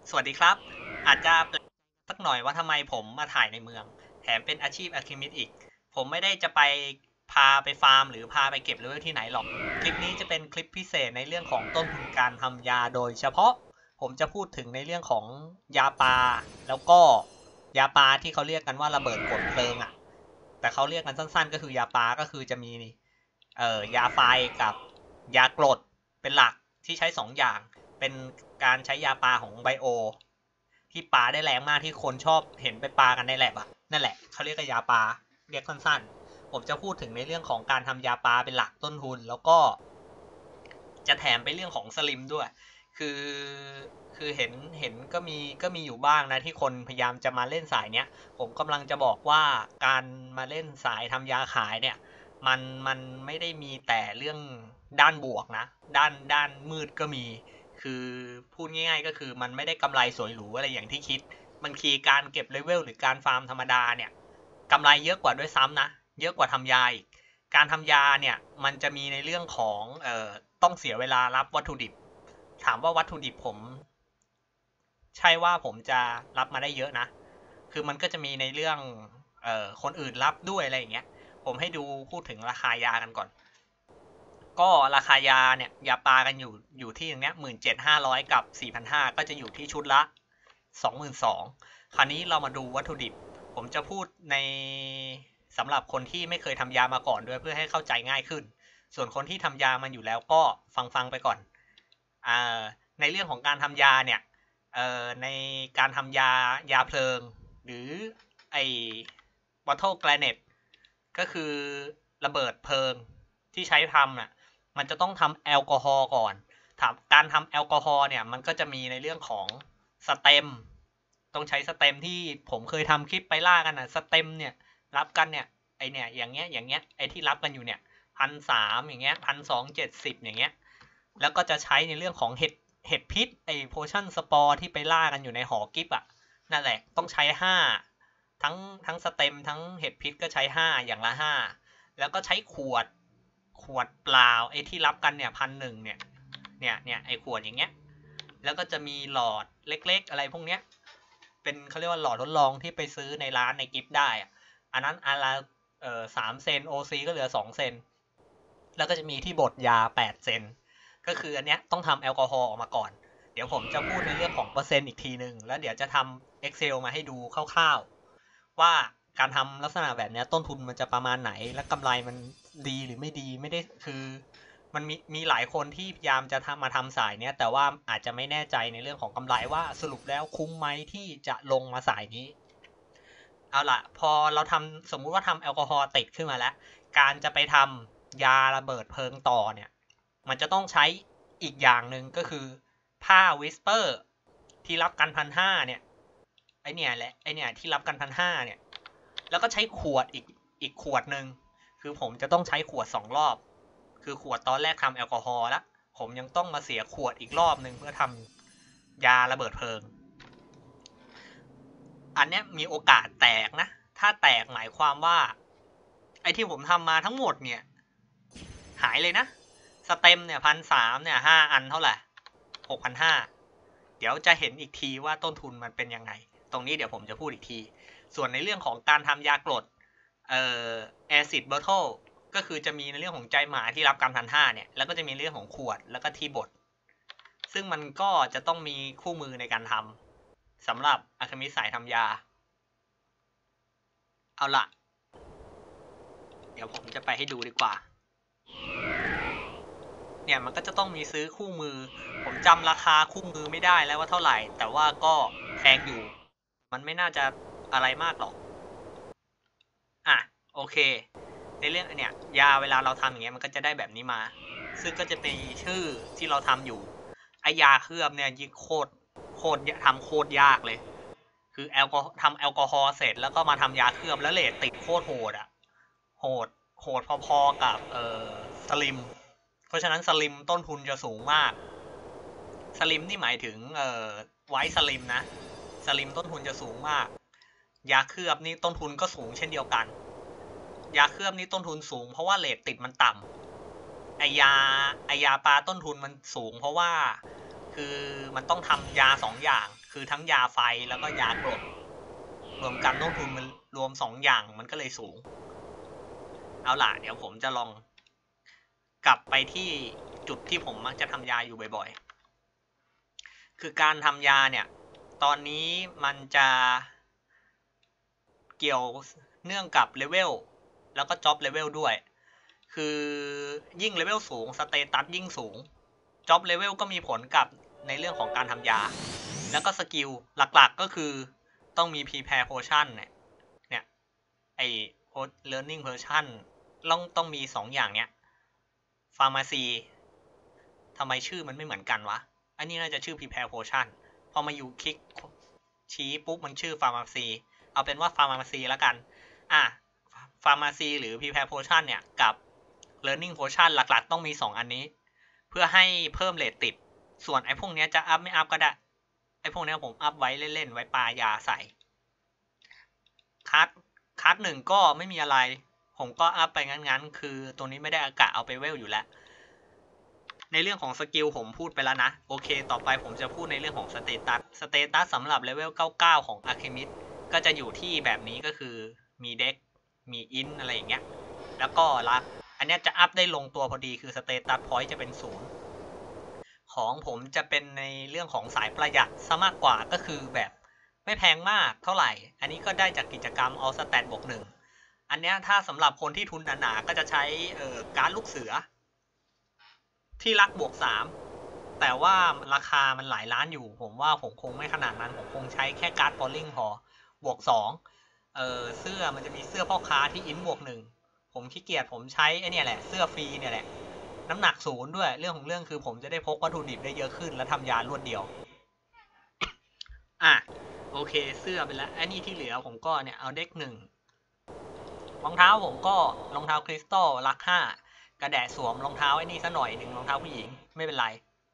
สวัสดีครับอาจจะแปลกสักหน่อยว่าทำไมผมมาถ่ายในเมืองแถมเป็นอาชีพอะคิมิสอีกผมไม่ได้จะไปพาไปฟาร์มหรือพาไปเก็บเลเวลที่ไหนหรอกคลิปนี้จะเป็นคลิปพิเศษในเรื่องของต้นทุนการทำยาโดยเฉพาะผมจะพูดถึงในเรื่องของยาปลาแล้วก็ยาปลาที่เขาเรียกกันว่าระเบิดกดเพลิงอ่ะแต่เขาเรียกกันสั้นๆก็คือยาปลาก็คือจะมียาไฟกับยากรดเป็นหลักที่ใช้2อย่าง เป็นการใช้ยาปลาของไบโอที่ปลาได้แรงมากที่คนชอบเห็นไปปลากันในแลบอ่ะนั่นแหละเขาเรียกยาปลาเรียกสั้นๆผมจะพูดถึงในเรื่องของการทำยาปลาเป็นหลักต้นทุนแล้วก็จะแถมไปเรื่องของสลิมด้วยคือคือเห็นก็มีอยู่บ้างนะที่คนพยายามจะมาเล่นสายเนี้ยผมกำลังจะบอกว่าการมาเล่นสายทำยาขายเนี่ยมันไม่ได้มีแต่เรื่องด้านบวกนะด้านมืดก็มี คือพูดง่ายๆก็คือมันไม่ได้กำไรสวยหรูอะไรอย่างที่คิดบางทีการเก็บเลเวลหรือการฟาร์มธรรมดาเนี่ยกำไรเยอะกว่าด้วยซ้ำนะเยอะกว่าทำยาอีกการทำยาเนี่ยมันจะมีในเรื่องของต้องเสียเวลารับวัตถุดิบถามว่าวัตถุดิบผมใช่ว่าผมจะรับมาได้เยอะนะคือมันก็จะมีในเรื่องคนอื่นรับด้วยอะไรอย่างเงี้ยผมให้ดูพูดถึงราคายากันก่อน ก็ราคายาเนี่ยยาปลากันอยู่ที่อย่างเนี้ย17,500กับ4,500ก็จะอยู่ที่ชุดละ22,000คราวนี้เรามาดูวัตถุดิบผมจะพูดในสำหรับคนที่ไม่เคยทำยามาก่อนด้วยเพื่อให้เข้าใจง่ายขึ้นส่วนคนที่ทำยามันอยู่แล้วก็ฟังไปก่อนอ่าในเรื่องของการทำยาเนี่ยในการทำยาเพลิงหรือไอ้ bottle granite ก็คือระเบิดเพลิงที่ใช้ทำน่ะ มันจะต้องทำแอลกอฮอล์ก่อนถามการทำแอลกอฮอล์เนี่ยมันก็จะมีในเรื่องของสเต็มต้องใช้สเต็มที่ผมเคยทำคลิปไปล่ากันนะสเต็มเนี่ยรับกันเนี่ยไอเนี่ยอย่างเงี้ยไอที่รับกันอยู่เนี่ย1,300อย่างเงี้ย1,270อย่างเงี้ยแล้วก็จะใช้ในเรื่องของเห็ดพิษไอโพชั่นสปอร์ที่ไปล่ากันอยู่ในหอกิฟอ่ะนั่นแหละต้องใช้ห้าทั้งสเต็มทั้งเห็ดพิษก็ใช้ห้าอย่างละห้าแล้วก็ใช้ขวดเปล่าไอ้ที่รับกันเนี่ย1,100เนี่ยไอ้ขวดอย่างเงี้ยแล้วก็จะมีหลอดเล็กๆอะไรพวกเนี้ยเป็นเขาเรียกว่าหลอดทดลองที่ไปซื้อในร้านในกิฟต์ได้อะอันนั้นอันละ3 เซนโอซีก็เหลือ2 เซนแล้วก็จะมีที่บดยา8 เซนก็คืออันเนี้ยต้องทำแอลกอฮอล์ออกมาก่อนเดี๋ยวผมจะพูดในเรื่องของเปอร์เซ็นต์อีกทีหนึ่งแล้วเดี๋ยวจะทำ Excel มาให้ดูคร่าวๆว่าการทำลักษณะแบบนี้ต้นทุนมันจะประมาณไหนและกำไรมันดีหรือไม่ดีไม่ได้คือมันมีหลายคนที่พยายามจะมาทำสายเนี้ยแต่ว่าอาจจะไม่แน่ใจในเรื่องของกำไรว่าสรุปแล้วคุ้มไหมที่จะลงมาสายนี้เอาล่ะพอเราทำสมมุติว่าทำแอลกอฮอล์ติดขึ้นมาแล้วการจะไปทำยาระเบิดเพลิงต่อเนี่ยมันจะต้องใช้อีกอย่างหนึ่งก็คือผ้าวิสเปอร์ที่รับกัน1,500เนี่ยไอเนี่ยแหละไอเนี่ยที่รับกัน1,500เนี่ย แล้วก็ใช้ขวดอีกขวดหนึ่งคือผมจะต้องใช้ขวด2 รอบคือขวดตอนแรกทำแอลกอฮอล์แล้วผมยังต้องมาเสียขวดอีกรอบหนึ่งเพื่อทำยาระเบิดเพลิงอันเนี้ยมีโอกาสแตกนะถ้าแตกหมายความว่าไอ้ที่ผมทำมาทั้งหมดเนี่ยหายเลยนะสเต็มเนี่ย1,300เนี่ย5 อันเท่าไหร่6,500เดี๋ยวจะเห็นอีกทีว่าต้นทุนมันเป็นยังไงตรงนี้เดี๋ยวผมจะพูดอีกทีส่วนในเรื่องของการทำยากรดแอซิดบอทเทิลก็คือจะมีในเรื่องของใจหมาที่รับการ1,500เนี่ยแล้วก็จะมีเรื่องของขวดแล้วก็ที่บดซึ่งมันก็จะต้องมีคู่มือในการทำสำหรับอะคามิสายทำยาเอาละเดี๋ยวผมจะไปให้ดูดีกว่าเนี่ยมันก็จะต้องมีซื้อคู่มือผมจำราคาคู่มือไม่ได้แล้วว่าเท่าไหร่แต่ว่าก็แพงอยู่มันไม่น่าจะอะไรมากหรอกอ่ะโอเคในเรื่องเนี่ยยาเวลาเราทำอย่างเงี้ยมันก็จะได้แบบนี้มาซึ่งก็จะเป็นชื่อที่เราทำอยู่ไอยาเคลือบเนี่ยยิ่งโคตรทำโคตรยากเลยคือแอลกอฮอล์เสร็จแล้วก็มาทำยาเคลือบแล้วเรทติดโคตรโหดอ่ะโหดโหดพอๆกับสลิมเพราะฉะนั้นสลิมต้นทุนจะสูงมากสลิมนี่หมายถึงไวท์สลิมนะสลิมต้นทุนจะสูงมากยาเคลือบนี่ต้นทุนก็สูงเช่นเดียวกันยาเคลือบนี่ต้นทุนสูงเพราะว่าเรทติดมันต่ำไอยาปลาต้นทุนมันสูงเพราะว่าคือมันต้องทำยา2 อย่างคือทั้งยาไฟแล้วก็ยากรดรวมกันต้นทุนมันรวม2อย่างมันก็เลยสูงเอาล่ะเดี๋ยวผมจะลองกลับไปที่จุดที่ผมมักจะทำยาอยู่บ่อยๆคือการทำยาเนี่ยตอนนี้มันจะเกี่ยวเนื่องกับเลเวลแล้วก็จ็อบเลเวลด้วยคือยิ่งเลเวลสูงสเตตัสยิ่งสูงจ็อบเลเวลก็มีผลกับในเรื่องของการทำยาแล้วก็สกิลหลักๆก็คือต้องมี prepare potion เนี่ยไอ learning potion ต้องมี2อย่างเนี้ย pharmacy ทำไมชื่อมันไม่เหมือนกันวะอันนี้น่าจะชื่อ prepare potion พอมาอยู่คลิกชี้ปุ๊บมันชื่อ pharmacy เอาเป็นว่า pharmacy แล้วกันpharmacy หรือ prepare potion เนี่ยกับ learning potion หลักๆต้องมี2อันนี้เพื่อให้เพิ่มเรทติดส่วนไอ้พวกนี้จะอัพไม่อัพก็ได้ไอ้พวกนี้ผมอัพไว้เล่นๆไว้ปายาใส่คัส1ก็ไม่มีอะไรผมก็อัพไปงั้นๆคือตัวนี้ไม่ได้อากาศเอาไปเวลอยู่แล้วในเรื่องของสกิลผมพูดไปแล้วนะโอเคต่อไปผมจะพูดในเรื่องของสเตตัสสำหรับเลเวล99ของอะเคมิสก็จะอยู่ที่แบบนี้ก็คือมีเด็กมีอินอะไรอย่างเงี้ยแล้วก็รักอันนี้จะอัพได้ลงตัวพอดีคือสเตตัสพอยต์จะเป็น0ของผมจะเป็นในเรื่องของสายประหยัดซะมากกว่าก็คือแบบไม่แพงมากเท่าไหร่อันนี้ก็ได้จากกิจกรรมเอาสแตทบวก1อันนี้ถ้าสำหรับคนที่ทุนหนาๆก็จะใช้การ์ดลูกเสือที่รักบวก3แต่ว่าราคามันหลายล้านอยู่ผมว่าผมคงไม่ขนาดนั้นผมคงใช้แค่การ์ดบอลลิงพอบวก2เสื้อมันจะมีเสื้อพ่อค้าที่อินบวก1ผมขี้เกียจผมใช้ไอ้นี่แหละเสื้อฟรีเนี่ยแหละน้ำหนัก0ด้วยเรื่องของเรื่องคือผมจะได้พกวัตถุดิบได้เยอะขึ้นและทำยารวดเดียวโอเคเสื้อไปแล้วไอ้นี่ที่เหลือผมก็เนี่ยเอาเด็ก1รองเท้าผมก็รองเท้าคริสตัลรัก5กระแดะสวมรองเท้าไอ้นี่ซะหน่อย1รองเท้าผู้หญิงไม่เป็นไร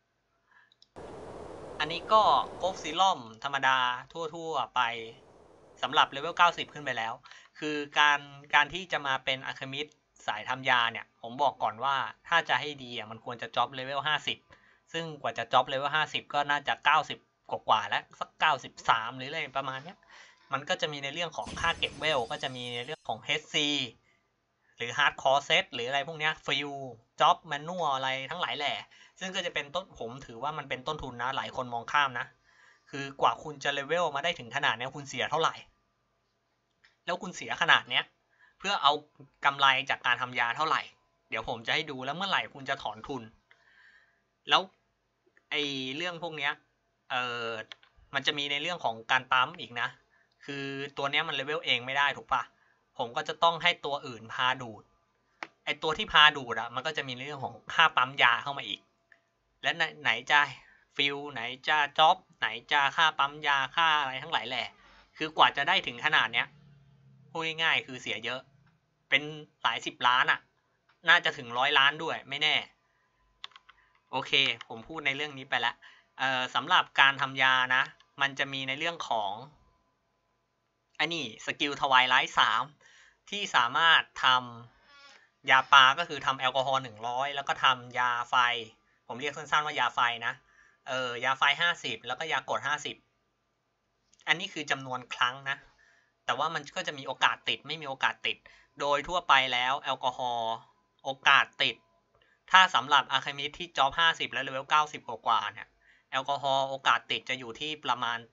อันนี้ก็โกฟซีรั่มธรรมดาทั่วๆไปสำหรับเลเวล90ขึ้นไปแล้วคือการที่จะมาเป็นอะเคมิสสายทำยาเนี่ยผมบอกก่อนว่าถ้าจะให้ดีมันควรจะจ็อบเลเวล50ซึ่งกว่าจะจ็อบเลเวล50ก็น่าจะ90กว่าแล้วสัก93หรืออะไรประมาณนี้มันก็จะมีในเรื่องของค่าเก็บเวลก็จะมีในเรื่องของ HC หรือ Hardcore Set หรืออะไรพวกนี้ฟิลจ็อบแมนนวลอะไรทั้งหลายแหล่ซึ่งก็จะเป็นต้นผมถือว่ามันเป็นต้นทุนนะหลายคนมองข้ามนะคือกว่าคุณจะเลเวลมาได้ถึงขนาดนี้คุณเสียเท่าไหร่แล้วคุณเสียขนาดเนี้ยเพื่อเอากำไรจากการทำยาเท่าไหร่เดี๋ยวผมจะให้ดูแล้วเมื่อไหร่คุณจะถอนทุนแล้วไอ้เรื่องพวกเนี้ยมันจะมีในเรื่องของการปั๊มอีกนะคือตัวเนี้ยมันเลเวลเองไม่ได้ถูกปะผมก็จะต้องให้ตัวอื่นพาดูดไอ้ตัวที่พาดูดมันก็จะมีเรื่องของค่าปั๊มยาเข้ามาอีกและไหนจะฟิลไหนจะจ็อบไหนจะค่าปั๊มยาค่าอะไรทั้งหลายแหละคือกว่าจะได้ถึงขนาดเนี้ยพูดง่ายๆคือเสียเยอะเป็นหลาย10ล้านน่าจะถึง100ล้านด้วยไม่แน่โอเคผมพูดในเรื่องนี้ไปแล้วสำหรับการทำยานะมันจะมีในเรื่องของอันนี้สกิลทวายไลท์3ที่สามารถทำยาปลาก็คือทำแอลกอฮอล์100แล้วก็ทำยาไฟผมเรียกสั้นๆว่ายาไฟนะยาไฟ50แล้วก็ยากรด50อันนี้คือจำนวนครั้งนะแต่ว่ามันก็จะมีโอกาสติดไม่มีโอกาสติดโดยทั่วไปแล้วแอลกอฮอล์โอกาสติดถ้าสำหรับอะเคมิสที่จ็อบ50แล้วเลเวล90กว่าเนี่ยแอลกอฮอล์โอกาสติดจะอยู่ที่ประมาณ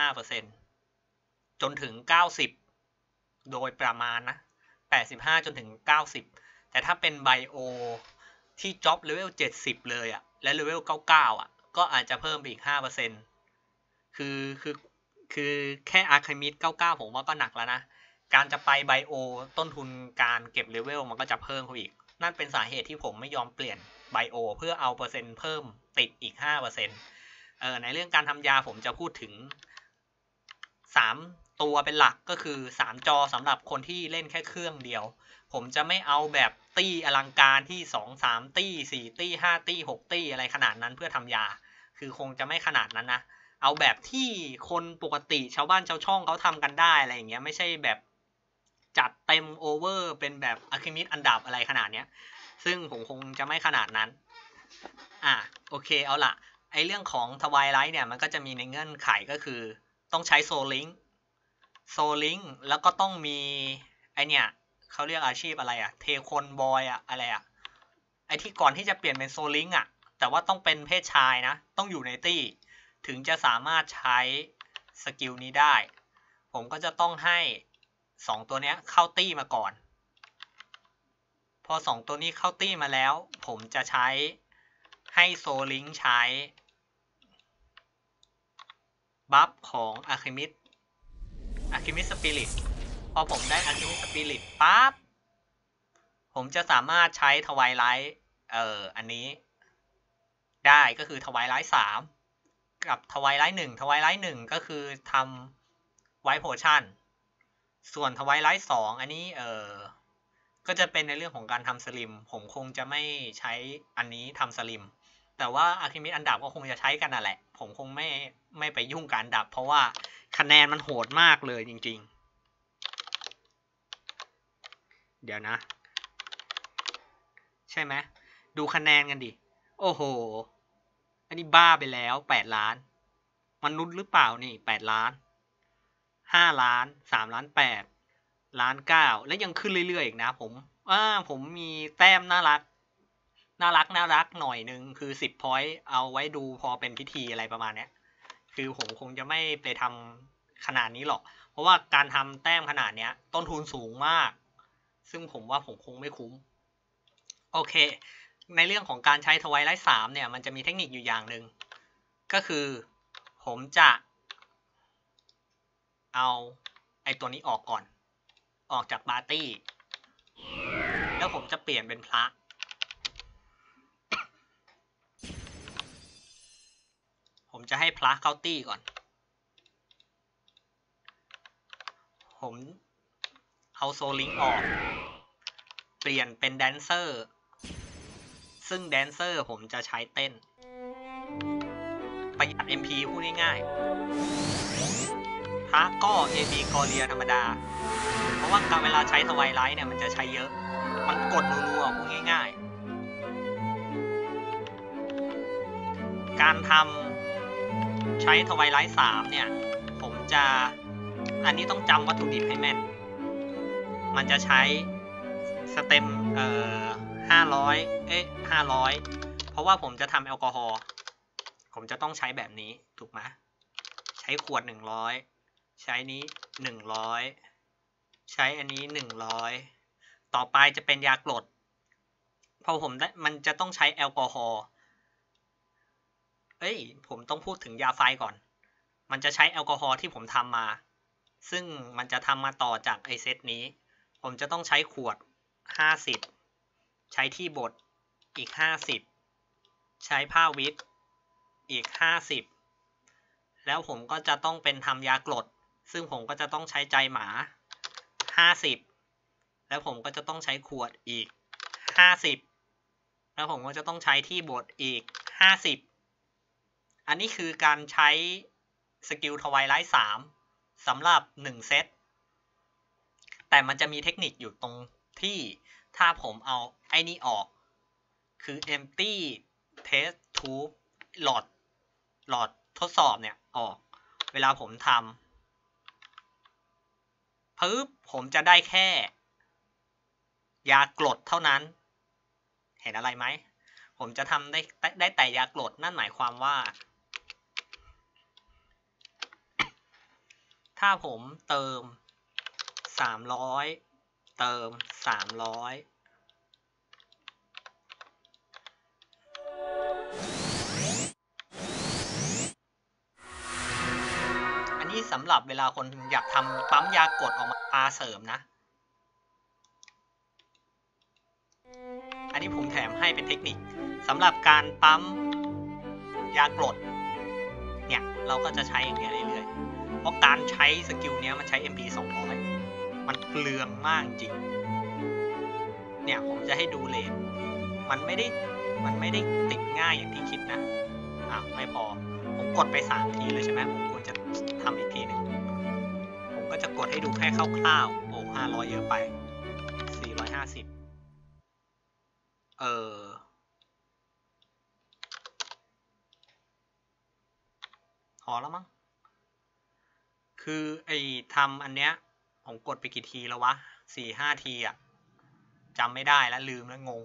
85% จนถึง90โดยประมาณนะ85จนถึง90แต่ถ้าเป็นไบโอที่จ็อบเลเวล70เลยและเลเวล99ก็อาจจะเพิ่มไปอีก 5% คือแค่อะเคมิส99ผมว่าก็หนักแล้วนะการจะไปไบโอต้นทุนการเก็บเลเวลมันก็จะเพิ่มเข้าอีกนั่นเป็นสาเหตุที่ผมไม่ยอมเปลี่ยนไบโอเพื่อเอาเปอร์เซ็นต์เพิ่มติดอีก 5% ในเรื่องการทำยาผมจะพูดถึง3ตัวเป็นหลักก็คือ3จอสำหรับคนที่เล่นแค่เครื่องเดียวผมจะไม่เอาแบบตี้อลังการที่2-3ตี้4ตี้5ตี้6ตี้อะไรขนาดนั้นเพื่อทำยาคือคงจะไม่ขนาดนั้นนะเอาแบบที่คนปกติชาวบ้านชาวช่องเขาทำกันได้อะไรอย่างเงี้ยไม่ใช่แบบจัดเต็มโอเวอร์เป็นแบบอะเคมิสอันดับอะไรขนาดเนี้ยซึ่งผมคงจะไม่ขนาดนั้นโอเคเอาล่ะไอเรื่องของทวายไลท์เนี่ยมันก็จะมีในเงื่อนไขก็คือต้องใช้โซลิงแล้วก็ต้องมีไอเนี่ยเขาเรียกอาชีพอะไรอะเทคอนบอยอะอะไรอะไอที่ก่อนที่จะเปลี่ยนเป็นโซลิงอะแต่ว่าต้องเป็นเพศชายนะต้องอยู่ในตี้ถึงจะสามารถใช้สกิลนี้ได้ผมก็จะต้องให้2ตัวนี้เข้าตี้มาก่อนพอ2ตัวนี้เข้าตี้มาแล้วผมจะใช้ให้โซลิงใช้บัฟของอะคิมิสปิริตพอผมได้อะคิมิสปิริตปั๊บผมจะสามารถใช้ทวายไลท์อันนี้ได้ก็คือทวายไลท์3กับทวายไลท์1ก็คือทำไวท์โพชั่นส่วนทวายไลท์2อันนี้ก็จะเป็นในเรื่องของการทำสลิมผมคงจะไม่ใช้อันนี้ทำสลิมแต่ว่าอะคิมิสอันดับก็คงจะใช้กันน่ะแหละผมคงไม่ไปยุ่งกับอันดับเพราะว่าคะแนนมันโหดมากเลยจริงๆเดี๋ยวนะใช่ไหมดูคะแนนกันดิโอ้โหอันนี้บ้าไปแล้ว8 ล้านมนุษย์หรือเปล่านี่8 ล้าน5 ล้าน3 ล้าน8 ล้าน9และยังขึ้นเรื่อยๆอีกนะผมมีแต้มน่ารักหน่อยนึงคือ10 point เอาไว้ดูพอเป็นพิธีอะไรประมาณนี้คือผมคงจะไม่ไปทำขนาดนี้หรอกเพราะว่าการทำแต้มขนาดนี้ต้นทุนสูงมากซึ่งผมว่าผมคงไม่คุ้มโอเคในเรื่องของการใช้ทวายไลท์3เนี่ยมันจะมีเทคนิคอยู่อย่างหนึ่งก็คือผมจะเอาไอตัวนี้ออกก่อนออกจากปาร์ตี้แล้วผมจะเปลี่ยนเป็นพระผมจะให้พระเข้าตี้ก่อนผมเอาโซลิงออกเปลี่ยนเป็นแดนเซอร์ซึ่งแดนเซอร์ผมจะใช้เต้นประหยัด MP พูดง่ายๆพระก็ AB กอเรียธรรมดาเพราะว่าการเวลาใช้ทวายไลท์เนี่ยมันจะใช้เยอะมันกดรัวๆพูดง่ายๆการทำใช้ทวายไลท์3เนี่ยผมจะอันนี้ต้องจำวัตถุดิบให้แม่นมันจะใช้สเต็ม500เพราะว่าผมจะทำแอลกอฮอล์ผมจะต้องใช้แบบนี้ถูกไหมใช้ขวด100ใช้นี้100ใช้อันนี้100ต่อไปจะเป็นยากรดพอผมได้มันจะต้องใช้แอลกอฮอล์ผมต้องพูดถึงยาไฟก่อนมันจะใช้แอลกอฮอล์ที่ผมทำมาซึ่งมันจะทำมาต่อจากไอเซตนี้ผมจะต้องใช้ขวด50ใช้ที่บดอีก50ใช้ผ้าวิทอีก50แล้วผมก็จะต้องเป็นทำยากรดซึ่งผมก็จะต้องใช้ใจหมา50แล้วผมก็จะต้องใช้ขวดอีก50แล้วผมก็จะต้องใช้ที่บดอีก50อันนี้คือการใช้สกิลทวายไลท์3สำหรับ1เซตแต่มันจะมีเทคนิคอยู่ตรงที่ถ้าผมเอาไอ้นี่ออกคือ empty test tube หลอดทดสอบเนี่ยออกเวลาผมทำผมจะได้แค่ยากรดเท่านั้นเห็นอะไรไหมผมจะทำได้แต่ยากรดนั่นหมายความว่าถ้าผมเติม300เติม300อันนี้สำหรับเวลาคนอยากทำปั๊มยากรดออกมาปาเสริมนะอันนี้ผมแถมให้เป็นเทคนิคสำหรับการปั๊มยากรดเนี่ยเราก็จะใช้อย่างเงี้ยเรื่อยๆเพราะการใช้สกิลเนี้ยมันใช้ MP 200มันเปลืองมากจริงเนี่ยผมจะให้ดูเลทมันไม่ได้ติดง่ายอย่างที่คิดนะไม่พอผมกดไป3ทีเลยใช่ไหมผมควรจะทำอีกทีหนึ่งผมก็จะกดให้ดูแค่คร่าวๆ500เยอะไป450 อแล้วมั้งคือไอ้ทำอันเนี้ยผมกดไปกี่ทีแล้ววะ4-5 ทีอะจำไม่ได้แล้วลืมแล้วงง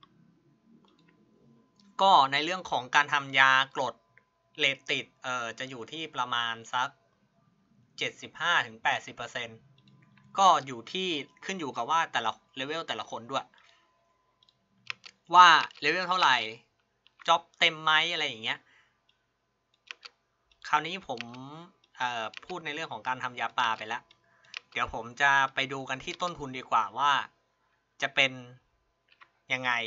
ก็ในเรื่องของการทำยากรดเลตติดจะอยู่ที่ประมาณสัก 75-80%ก็อยู่ที่ขึ้นอยู่กับว่าแต่ละเลเวลแต่ละคนด้วยว่าเลเวลเท่าไหร่จ็อบเต็มไหมอะไรอย่างเงี้ยคราวนี้ผมพูดในเรื่องของการทำยาปลาไปแล้วเดี๋ยวผมจะไปดูกันที่ต้นทุนดีกว่าว่าจะเป็นยังไง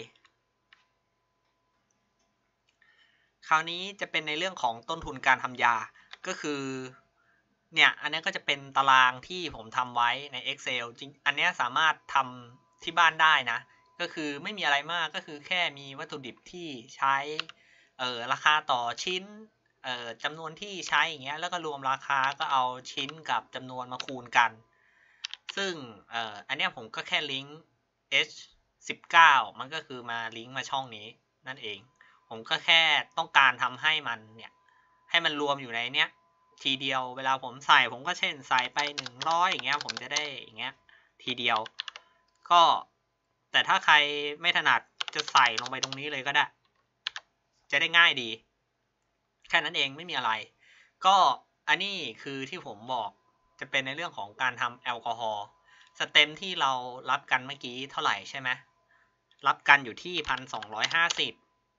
คราวนี้จะเป็นในเรื่องของต้นทุนการทำยาก็คือเนี่ยอันนี้ก็จะเป็นตารางที่ผมทำไว้ใน Excel จริงอันนี้สามารถทำที่บ้านได้นะก็คือไม่มีอะไรมากก็คือแค่มีวัตถุดิบที่ใช้ราคาต่อชิ้นจำนวนที่ใช้อย่างเงี้ยแล้วก็รวมราคาก็เอาชิ้นกับจำนวนมาคูณกันซึ่งอันนี้ผมก็แค่ลิงก์ H19 มันก็คือมาลิงก์มาช่องนี้นั่นเองผมก็แค่ต้องการทำให้มันเนี่ยให้มันรวมอยู่ในเนี้ยทีเดียวเวลาผมใส่ผมก็เช่นใส่ไป100อย่างเงี้ยผมจะได้อย่างเงี้ยทีเดียวก็แต่ถ้าใครไม่ถนัดจะใส่ลงไปตรงนี้เลยก็ได้จะได้ง่ายดีแค่นั้นเองไม่มีอะไรก็อันนี้คือที่ผมบอกจะเป็นในเรื่องของการทำแอลกอฮอล์สเต็มที่เรารับกันเมื่อกี้เท่าไหร่ใช่ไหมรับกันอยู่ที่1,250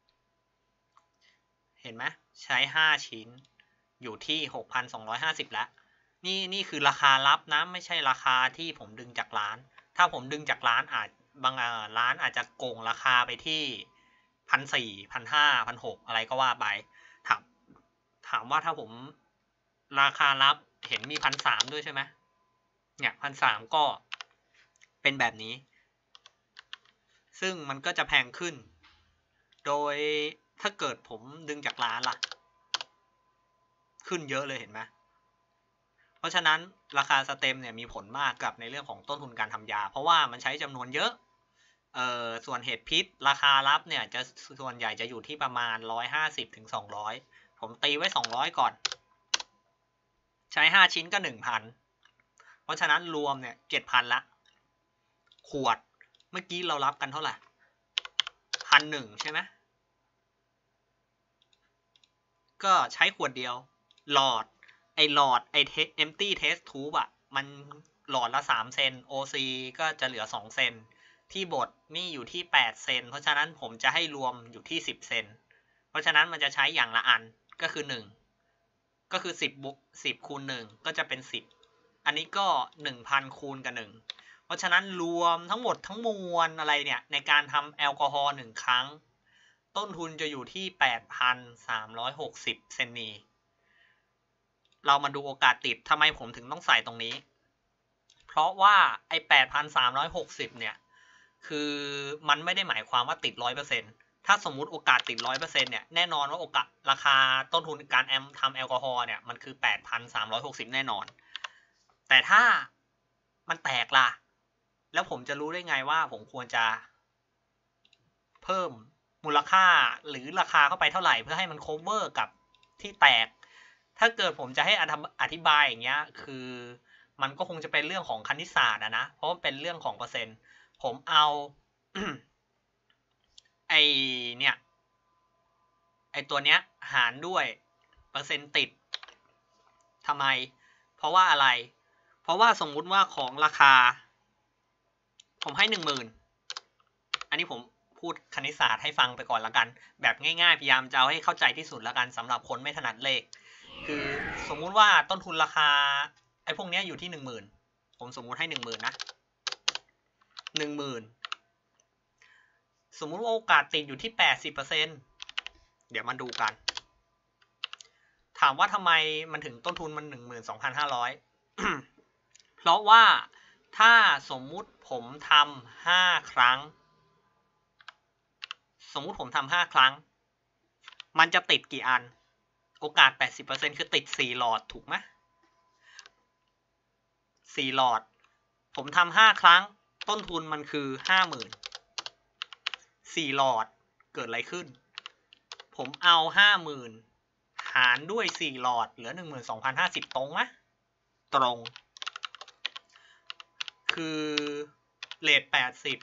เห็นไหมใช้5ชิ้นอยู่ที่6,250แล้วนี่คือราคารับนะไม่ใช่ราคาที่ผมดึงจากร้านถ้าผมดึงจากร้านบางร้านอาจจะโกงราคาไปที่1,400 1,500 1,600อะไรก็ว่าไปถามว่าถ้าผมราคารับเห็นมี1,300ด้วยใช่ไหมเนี่ย1,300ก็เป็นแบบนี้ซึ่งมันก็จะแพงขึ้นโดยถ้าเกิดผมดึงจากร้านล่ะขึ้นเยอะเลยเห็นไหมเพราะฉะนั้นราคาสเต็มเนี่ยมีผลมากกับในเรื่องของต้นทุนการทำยาเพราะว่ามันใช้จำนวนเยอะส่วนเห็ดพิษราคารับเนี่ยจะส่วนใหญ่จะอยู่ที่ประมาณ150-200ผมตีไว้200ก่อนใช้5ชิ้นก็ 1,000 เพราะฉะนั้นรวมเนี่ย 7,000 ละขวดเมื่อกี้เรารับกันเท่าไหร่1,100ใช่ไหมก็ใช้ขวดเดียวหลอดไอempty test tube อ่ะมันหลอดละ3 เซน OC ก็จะเหลือ2 เซนที่บดนี่อยู่ที่8 เซนเพราะฉะนั้นผมจะให้รวมอยู่ที่10 เซนเพราะฉะนั้นมันจะใช้อย่างละอันก็คือ1ก็คือ10คูณ1ก็จะเป็น10อันนี้ก็ 1,000 คูณกับ1เพราะฉะนั้นรวมทั้งหมดทั้งมวลอะไรเนี่ยในการทำแอลกอฮอล์1ครั้งต้นทุนจะอยู่ที่ 8,360 เซนนีเรามาดูโอกาสติดทำไมผมถึงต้องใส่ตรงนี้เพราะว่าไอ้ 8,360 เนี่ยคือมันไม่ได้หมายความว่าติด 100%ถ้าสมมุติโอกาสติด 100% เนี่ยแน่นอนว่าโอกาสราคาต้นทุนการทำแอลกอฮอล์เนี่ยมันคือ 8,360 แน่นอนแต่ถ้ามันแตกล่ะแล้วผมจะรู้ได้ไงว่าผมควรจะเพิ่มมูลค่าหรือราคาเข้าไปเท่าไหร่เพื่อให้มัน cover กับที่แตกถ้าเกิดผมจะให้อธิบายอย่างเงี้ยคือมันก็คงจะเป็นเรื่องของคณิตศาสตร์นะเพราะเป็นเรื่องของเปอร์เซ็นต์ผมเอา ไอเนี่ยไอตัวเนี้ยหารด้วยเปอร์เซ็นต์ติดทำไมเพราะว่าอะไรเพราะว่าสมมุติว่าของราคาผมให้ 10,000 อันนี้ผมพูดคณิตศาสตร์ให้ฟังไปก่อนละกันแบบง่ายๆพยายามจะเอาให้เข้าใจที่สุดละกันสำหรับคนไม่ถนัดเลขคือสมมุติว่าต้นทุนราคาไอ้พวกนี้อยู่ที่ 10,000 ผมสมมุติให้ 10,000 นะ 10,000 สมมุติว่าโอกาสติดอยู่ที่ 80% เดี๋ยวมาดูกันถามว่าทำไมมันถึงต้นทุนมัน 12,500 เพราะว่าถ้าสมมุติผมทำ5 ครั้งสมมุติผมทำ5 ครั้งมันจะติดกี่อันโอกาส 80% คือติด4 หลอดถูกไหม4 หลอดผมทำ5 ครั้งต้นทุนมันคือ 50,000 4 หลอดเกิดอะไรขึ้นผมเอา 50,000 หารด้วย4หลอดเหลือ 12,050 ตรงไหมตรงคือเรท80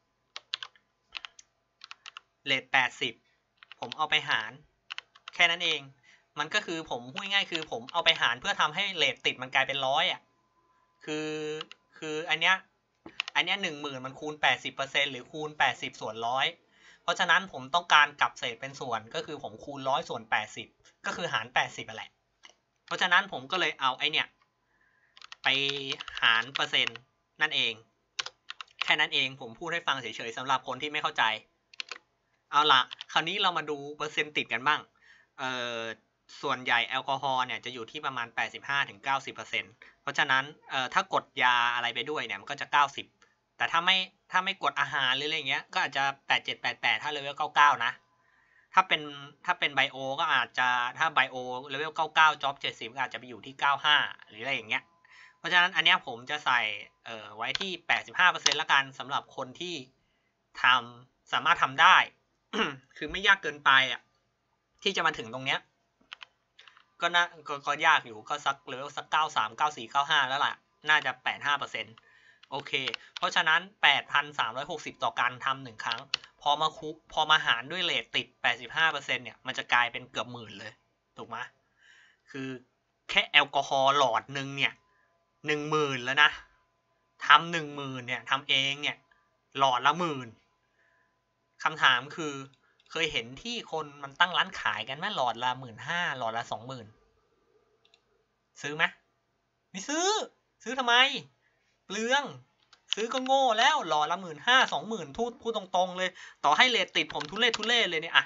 ผมเอาไปหารแค่นั้นเองมันก็คือผมพูดง่ายๆคือผมเอาไปหารเพื่อทำให้เรทติดมันกลายเป็น100อ่ะคืออันเนี้ย10,000มันคูณ 80% หรือคูณ80ส่วน100เพราะฉะนั้นผมต้องการกลับเศษเป็นส่วนก็คือผมคูณ100ส่วน80ก็คือหาร80แหละเพราะฉะนั้นผมก็เลยเอาไอเนี้ยไปหารเปอร์เซ็นต์นั่นเองแค่นั้นเองผมพูดให้ฟังเฉยๆสำหรับคนที่ไม่เข้าใจเอาละคราวนี้เรามาดูเปอร์เซ็นต์ติดกันบ้างส่วนใหญ่แอลกอฮอล์เนี่ยจะอยู่ที่ประมาณ 85-90% เพราะฉะนั้นถ้ากดยาอะไรไปด้วยเนี่ยมันก็จะ90แต่ถ้าไม่กดอาหารหรืออะไรเงี้ยก็อาจจะ87-88ถ้าเลเวล99นะถ้าเป็นไบโอก็อาจจะถ้าไบโอเลเวล99จ็อบ70ก็อาจจะไปอยู่ที่95หรืออะไรอย่างเงี้ยเพราะฉะนั้นอันเนี้ยผมจะใส่ไว้ที่ 85% ละกันสำหรับคนที่สามารถทำได้ คือไม่ยากเกินไปอ่ะที่จะมาถึงตรงเนี้ยก็ยากอยู่ก็สักเลเวลสัก93 94 95แล้วล่ะน่าจะ 85% โอเคเพราะฉะนั้น 8,360 ต่อการทำ1ครั้งพอมาหารด้วยเรทติด 85% เนี่ยมันจะกลายเป็นเกือบหมื่นเลยถูกไหมคือแค่แอลกอฮอล์หลอดนึงเนี่ย 10,000 แล้วนะทำ 10,000 เนี่ยทำเองเนี่ยหลอดละ10,000คำถามคือเคยเห็นที่คนมันตั้งร้านขายกันไหมหลอดละ15,000หลอดละ20,000ซื้อไหมไม่ซื้อทำไมเปลืองซื้อก็โง่แล้วหลอดละ15,000 20,000พูดตรงๆเลยต่อให้เรทติดผมทุเรศเลยเนี่ยอ่ะ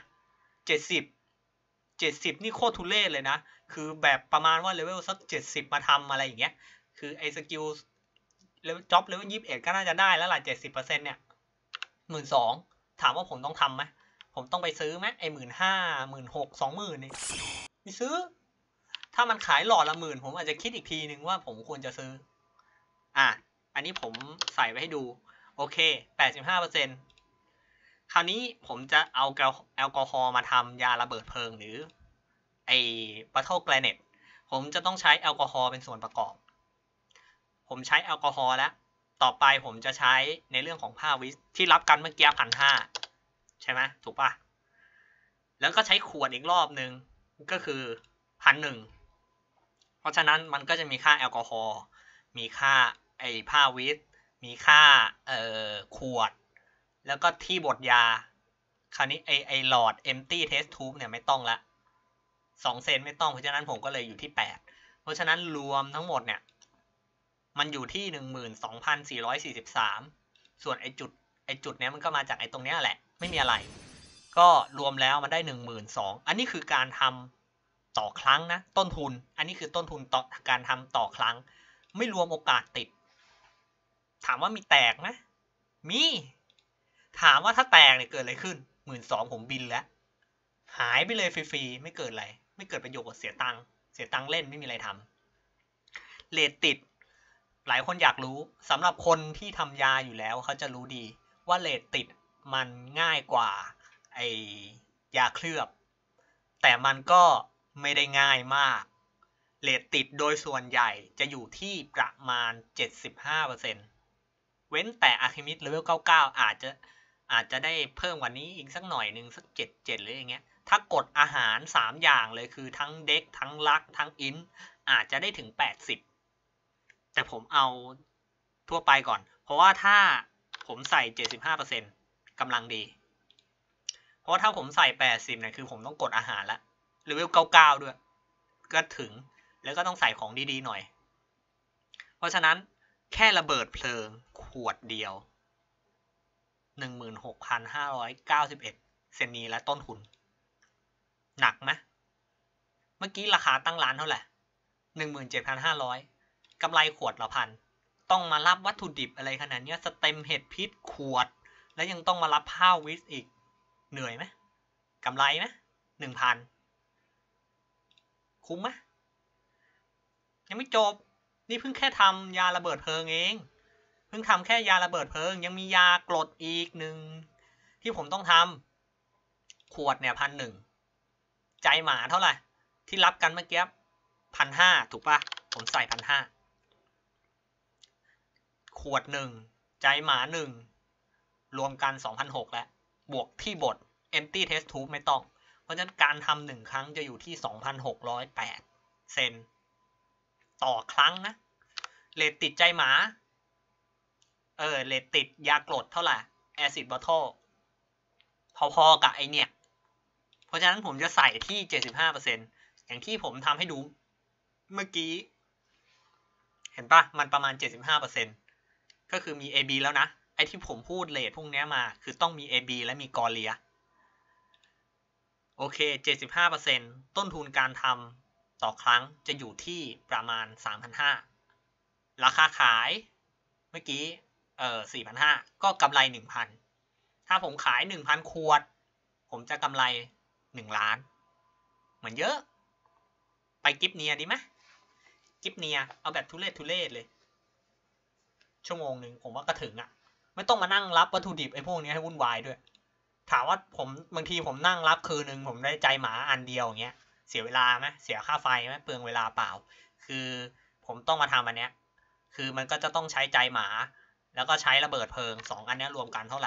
70นี่โคตรทุเรศเลยนะคือแบบประมาณว่าเลเวลสัก70มาทำอะไรอย่างเงี้ยคือไอ้สกิลจ็อบเลเวล21ก็น่าจะได้แล้วล่ะ 70% เนี่ย 12,000ถามว่าผมต้องทำไหมผมต้องไปซื้อไหมไอ้15,000 16,000 20,000นี่ไม่ซื้อถ้ามันขายหลอดละ10,000ผมอาจจะคิดอีกทีนึงว่าผมควรจะซื้ออันนี้ผมใส่ไว้ให้ดูโอเค 85% คราวนี้ผมจะเอาแอลกอฮอล์มาทำยาระเบิดเพลิงหรือไอ้บัตเทิลแกรเนตผมจะต้องใช้แอลกอฮอล์เป็นส่วนประกอบผมใช้แอลกอฮอล์แล้วต่อไปผมจะใช้ในเรื่องของผ้าวิสที่รับกันเมื่อกี้ 1,500 ใช่ไหมถูกปะแล้วก็ใช้ขวดอีกรอบนึงก็คือ 1,100 เพราะฉะนั้นมันก็จะมีค่าแอลกอฮอล์มีค่าไอ้ผ้าวิสมีค่าขวดแล้วก็ที่บดยาคราวนี้ไอหลอด empty test tube เนี่ยไม่ต้องละ2 เซนไม่ต้องเพราะฉะนั้นผมก็เลยอยู่ที่8เพราะฉะนั้นรวมทั้งหมดเนี่ยมันอยู่ที่ 12,443 ส่วนไอจุดเนี้ยมันก็มาจากไอตรงเนี้ยแหละไม่มีอะไรก็รวมแล้วมันได้ 12,000อันนี้คือการทำต่อครั้งนะต้นทุนอันนี้คือต้นทุนต่อการทำต่อครั้งไม่รวมโอกาสติดถามว่ามีแตกไหมมีถามว่าถ้าแตกเนี่ยเกิดอะไรขึ้น 12,000ผมบินแล้วหายไปเลยฟรีๆไม่เกิดอะไรไม่เกิดประโยชน์เสียตังค์เล่นไม่มีอะไรทำเรทติดหลายคนอยากรู้สำหรับคนที่ทำยาอยู่แล้วเขาจะรู้ดีว่าเรทติดมันง่ายกว่าไอยาเคลือบแต่มันก็ไม่ได้ง่ายมากเรทติดโดยส่วนใหญ่จะอยู่ที่ประมาณ 75%เว้นแต่อะคิมิสเลเวล99อาจจะได้เพิ่มกว่านี้อีกสักหน่อยนึงสัก77หรืออย่างเงี้ยถ้ากดอาหาร3อย่างเลยคือทั้งเด็กทั้งลักทั้งอินอาจจะได้ถึง80แต่ผมเอาทั่วไปก่อนเพราะว่าถ้าผมใส่ 75% กำลังดีเพราะถ้าผมใส่80เนี่ยคือผมต้องกดอาหารละเลเวล99ด้วยก็ถึงแล้วก็ต้องใส่ของดีๆหน่อยเพราะฉะนั้นแค่ระเบิดเพลิงขวดเดียว 16,591 เซนนีและต้นทุนหนักไหมเมื่อกี้ราคาตั้งร้านเท่าไหร่ 17,500 กำไรขวดละพันต้องมารับวัตถุดิบอะไรขนาดนี้สเต็มเห็ดพิษขวดแล้วยังต้องมารับผ้าวิสอีกเหนื่อยไหมกำไรไหม 1,000 คุ้มไหมยังไม่จบนี่เพิ่งแค่ทำยาระเบิดเพลิงเองเพิ่งทำแค่ยาระเบิดเพลิงยังมียากรดอีกหนึ่งที่ผมต้องทำขวดเนี่ย1,100ใจหมาเท่าไหร่ที่รับกันเมื่อกี้1,500ถูกปะผมใส่1,500ขวด1ใจหมา1รวมกัน 2,600 แล้วบวกที่บท empty test tube ไม่ต้องเพราะฉะนั้นการทำ1ครั้งจะอยู่ที่ 2,608 เซนต่อครั้งนะเรทติดใจหมาเรทติดยากรดเท่าไหร่ acid bottle พอๆกับไอเนี่ยเพราะฉะนั้นผมจะใส่ที่ 75% อย่างที่ผมทำให้ดูเมื่อกี้เห็นปะมันประมาณ 75% ก็คือมี AB แล้วนะไอที่ผมพูดเรทพวกนี้มาคือต้องมี AB และมีกอเลียโอเค 75% ต้นทุนการทำต่อครั้งจะอยู่ที่ประมาณ 3,500 ราคาขายเมื่อกี้4,500 ก็กำไร 1,000 ถ้าผมขาย 1,000 ขวดผมจะกำไร1 ล้านเหมือนเยอะไปกิฟเนียดีไหมกิฟเนียเอาแบบทุเรศเลยชั่วโมงหนึ่งผมว่าก็ถึงอ่ะไม่ต้องมานั่งรับวัตถุดิบไอ้พวกนี้ให้วุ่นวายด้วยถามว่าผมบางทีผมนั่งรับคืนนึงผมได้ใจหมาอันเดียวอย่างเงี้ยเสียเวลาไหมเสียค่าไฟไหมเปลืองเวลาเปล่าคือผมต้องมาทำอันเนี้ยคือมันก็จะต้องใช้ใจหมาแล้วก็ใช้ระเบิดเพลิง2อันนี้รวมกันเท่าไหร่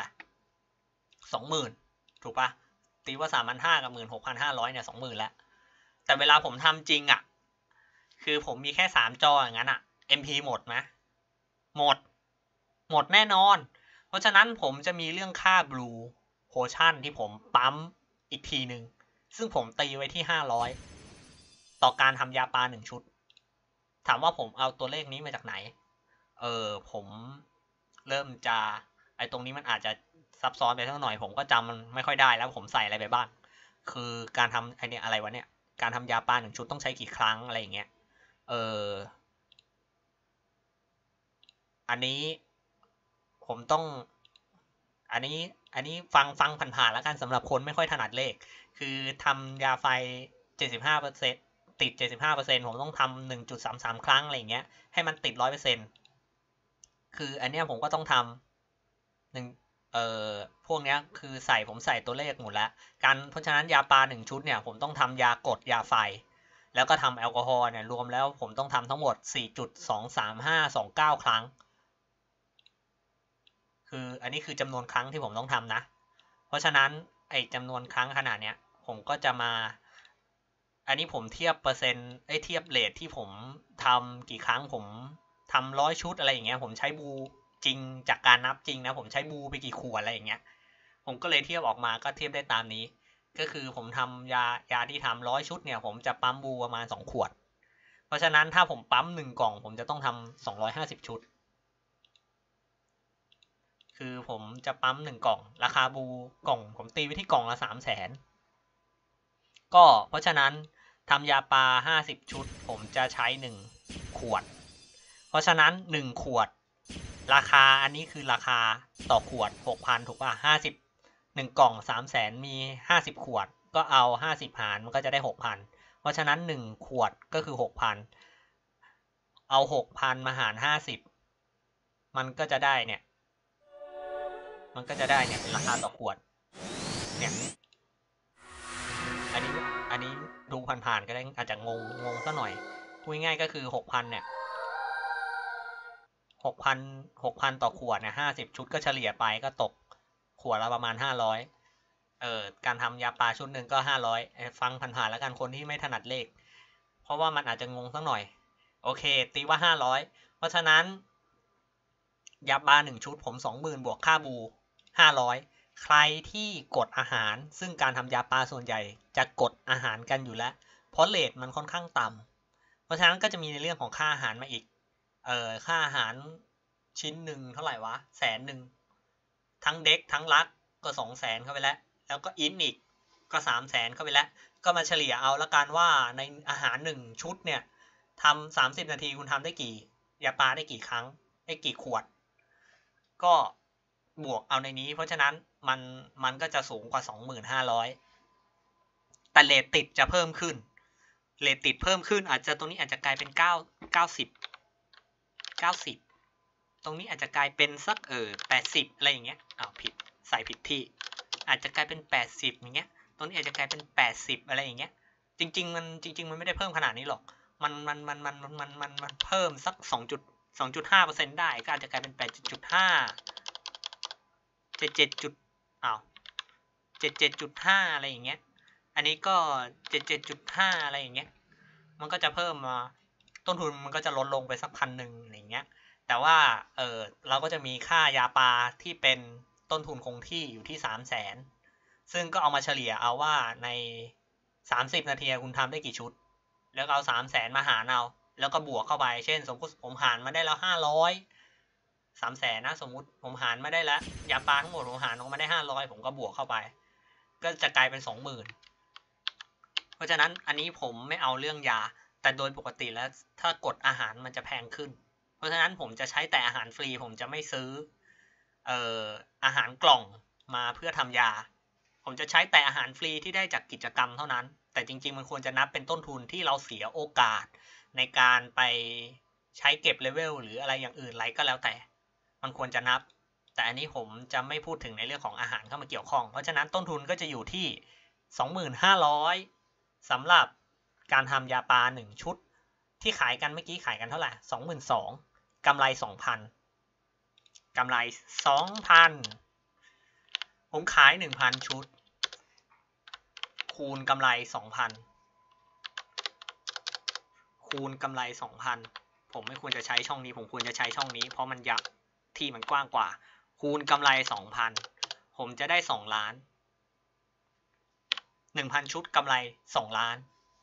20,000 ถูกปะตีว่า 3,500 กับ 16,500 เนี่ย 20,000 แล้วแต่เวลาผมทำจริงอ่ะคือผมมีแค่3จออย่างนั้นอ่ะ MP หมดไหมหมดแน่นอนเพราะฉะนั้นผมจะมีเรื่องค่า Blue Potion ที่ผมปั๊มอีกทีนึงซึ่งผมตีไว้ที่500ต่อการทำยาปลา1ชุดถามว่าผมเอาตัวเลขนี้มาจากไหนผมเริ่มจะไอ้ตรงนี้มันอาจจะซับซ้อนไปสักหน่อยผมก็จำมันไม่ค่อยได้แล้วผมใส่อะไรไปบ้างคือการทำไอเนี่ยอะไรวะเนี่ยการทำยาปลา1ชุดต้องใช้กี่ครั้งอะไรอย่างเงี้ยอันนี้ผมต้องอันนี้ฟังผ่านๆแล้วกันสำหรับคนไม่ค่อยถนัดเลขคือทำยาไฟ 75% ติด 75% ผมต้องทำ 1.33 ครั้งอะไรอย่างเงี้ยให้มันติด 100% คืออันเนี้ยผมก็ต้องทำพวกเนี้ยคือผมใส่ตัวเลขหมดแล้วเพราะฉะนั้นยาปลา1ชุดเนี่ยผมต้องทำยากดยาไฟแล้วก็ทำแอลกอฮอล์เนี่ยรวมแล้วผมต้องทำทั้งหมด 4.23529 ครั้งคืออันนี้คือจำนวนครั้งที่ผมต้องทำนะเพราะฉะนั้นไอ้จำนวนครั้งขนาดเนี้ยผมก็จะมาอันนี้ผมเทียบเปอร์เซ็นต์เทียบเรทที่ผมทำกี่ครั้งผมทำ100 ชุดอะไรอย่างเงี้ยผมใช้บูจริงจากการนับจริงนะผมใช้บูไปกี่ขวดอะไรอย่างเงี้ยผมก็เลยเทียบออกมาก็เทียบได้ตามนี้ก็คือผมทำยาที่ทำ100 ชุดเนี่ยผมจะปั๊มบูประมาณ2 ขวดเพราะฉะนั้นถ้าผมปั๊ม1 กล่องผมจะต้องทำ250 ชุดคือผมจะปั๊ม1 กล่องราคาบูกล่องผมตีไว้ที่กล่องละ300,000ก็เพราะฉะนั้นทำยาปลา50 ชุดผมจะใช้1 ขวดเพราะฉะนั้น1 ขวดราคาอันนี้คือราคาต่อขวด 6,000 ถูกป่ะ50 1 กล่อง300,000มี50 ขวดก็เอา50หารมันก็จะได้ 6,000 เพราะฉะนั้น1 ขวดก็คือ 6,000 เอา 6,000 มาหาร50มันก็จะได้เนี่ยเป็นราคาต่อขวดเนี่ยอันนี้ดูผ่านๆก็ได้อาจจะงงซะหน่อยพูดง่ายๆก็คือ 6,000 เนี่ย 6,000 ต่อขวดเนี่ย50 ชุดก็เฉลี่ยไปก็ตกขวดละประมาณ500การทำยาปลาชุดหนึ่งก็500ฟังผ่านๆแล้วกันคนที่ไม่ถนัดเลขเพราะว่ามันอาจจะงงสักหน่อยโอเคตีว่า500เพราะฉะนั้นยาปลา1 ชุดผม 20,000 บวกค่าบู500ใครที่กดอาหารซึ่งการทำยาปลาส่วนใหญ่จะกดอาหารกันอยู่แล้วเพราะเรทมันค่อนข้างต่ำเพราะฉะนั้นก็จะมีในเรื่องของค่าอาหารมาอีกค่าอาหารชิ้นหนึ่งเท่าไหร่วะ100,000ทั้งเด็กทั้งลักก็200,000เข้าไปแล้วก็อินอีกก็300,000เข้าไปแล้วก็มาเฉลี่ยเอาละกันว่าในอาหาร1 ชุดเนี่ยทำ30 นาทีคุณทำได้กี่ยาปลาได้กี่ครั้งได้กี่ขวดก็บวกเอาในนี้เพราะฉะนั้นมันก็จะสูงกว่า 25,000แต่เรทติดจะเพิ่มขึ้นอาจจะตรงนี้อาจจะกลายเป็น90ตรงนี้อาจจะกลายเป็นสัก80อะไรอย่างเงี้ยผิดใส่ผิดที่อาจจะกลายเป็น80อย่างเงี้ยตรงนี้อาจจะกลายเป็น80อะไรอย่างเงี้ยจริงๆมันไม่ได้เพิ่มขนาดนี้หรอกมันเพิ่มสัก2.5%ได้ก็อาจจะกลายเป็น8.5 77จุดอ้าว77.5อะไรอย่างเงี้ยอันนี้ก็77.5อะไรอย่างเงี้ยมันก็จะเพิ่มมาต้นทุนมันก็จะลดลงไปสัก1,000อะไรอย่างเงี้ยแต่ว่าเราก็จะมีค่ายาปลาที่เป็นต้นทุนคงที่อยู่ที่300,000ซึ่งก็เอามาเฉลี่ยเอาว่าใน30นาทีคุณทำได้กี่ชุดแล้วเอา300,000มาหารเอาแล้วก็บวกเข้าไปเช่นสมมติผมหารมาได้แล้ว500 300,000นะสมมุติผมหารมาได้แล้วยาปลาทั้งหมดผมหารออกมาได้500ผมก็บวกเข้าไปก็จะกลายเป็น20,000เพราะฉะนั้นอันนี้ผมไม่เอาเรื่องยาแต่โดยปกติแล้วถ้ากดอาหารมันจะแพงขึ้นเพราะฉะนั้นผมจะใช้แต่อาหารฟรีผมจะไม่ซื้ออาหารกล่องมาเพื่อทำยาผมจะใช้แต่อาหารฟรีที่ได้จากกิจกรรมเท่านั้นแต่จริงๆมันควรจะนับเป็นต้นทุนที่เราเสียโอกาสในการไปใช้เก็บเลเวลหรืออะไรอย่างอื่นไรก็แล้วแต่มันควรจะนับแต่อันนี้ผมจะไม่พูดถึงในเรื่องของอาหารเข้ามาเกี่ยวข้องเพราะฉะนั้นต้นทุนก็จะอยู่ที่ 25,000 สำหรับการทำยาปลา1ชุดที่ขายกันเมื่อกี้ขายกันเท่าไหร่ 22,000 กำไร 2,000 กำไร 2,000 ผมขาย 1,000 ชุดคูณกำไร 2,000 คูณกำไร 2,000 ผมไม่ควรจะใช้ช่องนี้ผมควรจะใช้ช่องนี้เพราะมันยักษ์ที่มันกว้างกว่าคูณกำไร 2,000 ผมจะได้2ล้าน 1,000 ชุดกำไร2ล้าน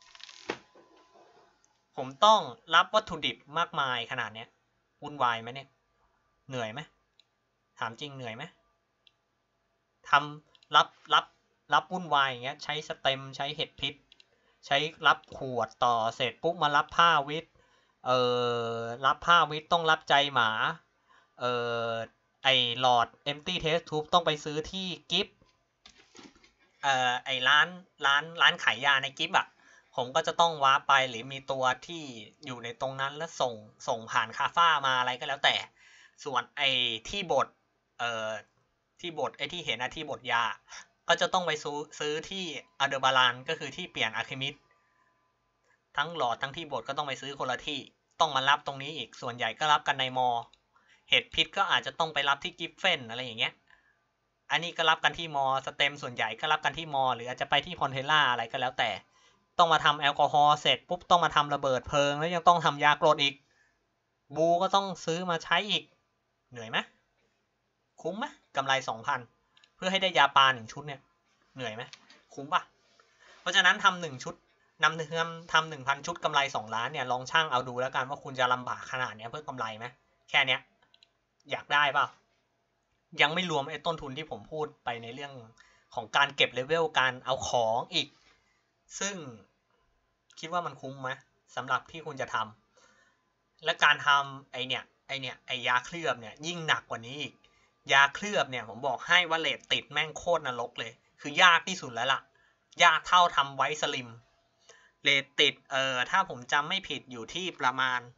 ผมต้องรับวัตถุดิบมากมายขนาดนี้วุ่นวายไหมเนี่ยเหนื่อยไหมถามจริงเหนื่อยไหมทำรับวุ่นวายอย่างเงี้ยใช้สเต็มใช้เห็ดพิษใช้รับขวดต่อเสร็จปุ๊บมารับผ้าวิทรับผ้าวิทต้องรับใจหมาไอหลอด empty test tube ต้องไปซื้อที่กิฟต์ไอร้านขายยาในกิฟต์อ่ะผมก็จะต้องว้าไปหรือมีตัวที่อยู่ในตรงนั้นแล้วส่งผ่านคาฟ้ามาอะไรก็แล้วแต่ส่วนไอที่บดที่บดไอที่เห็นนะที่บดยาก็จะต้องไปซื้อที่อะเดอร์บาลานก็คือที่เปลี่ยนอะคิมิดทั้งหลอดทั้งที่บดก็ต้องไปซื้อคนละที่ต้องมารับตรงนี้อีกส่วนใหญ่ก็รับกันในมอเห็ดพิษก็อาจจะต้องไปรับที่กิฟเฟนอะไรอย่างเงี้ยอันนี้ก็รับกันที่มอสเต็มส่วนใหญ่ก็รับกันที่มอหรืออาจจะไปที่พอนเทล่าอะไรก็แล้วแต่ต้องมาทำแอลกอฮอล์เสร็จปุ๊บต้องมาทำระเบิดเพลิงแล้วยังต้องทำยากรดอีกบูก็ต้องซื้อมาใช้อีกเหนื่อยไหมคุ้มไหมกำไร 2,000 เพื่อให้ได้ยาปลา1ชุดเนี่ยเหนื่อยไหมคุ้มป่ะเพราะฉะนั้นทำ1ชุดทำ 1,000 ชุดกำไร2ล้านเนี่ยลองช่างเอาดูแล้วกันว่าคุณจะลำบากขนาดนี้เพื่อกำไรไหมแค่เนี้ยอยากได้ป่ะยังไม่รวมไอ้ต้นทุนที่ผมพูดไปในเรื่องของการเก็บเลเวลการเอาของอีกซึ่งคิดว่ามันคุ้มไหมสำหรับที่คุณจะทำและการทำไอยาเคลือบเนี่ยยิ่งหนักกว่านี้อีกยาเคลือบเนี่ยผมบอกให้ว่าเรทติดแม่งโคตรนรกเลยคือยากที่สุดแล้วล่ะยากเท่าทำไว้สลิมเรทติดถ้าผมจำไม่ผิดอยู่ที่ประมาณ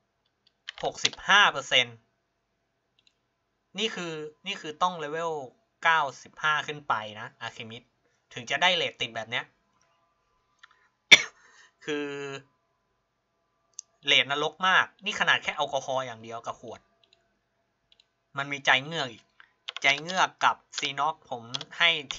65% นี่คือต้องเลเวล95ขึ้นไปนะอาร์เคมิดถึงจะได้เรทติดแบบเนี้ยคือเรทนรกมากนี่ขนาดแค่แอลกอฮอล์อย่างเดียวกับขวดมันมีใจเงือกอีกใจเงือกกับซีน็อกผมให้ที่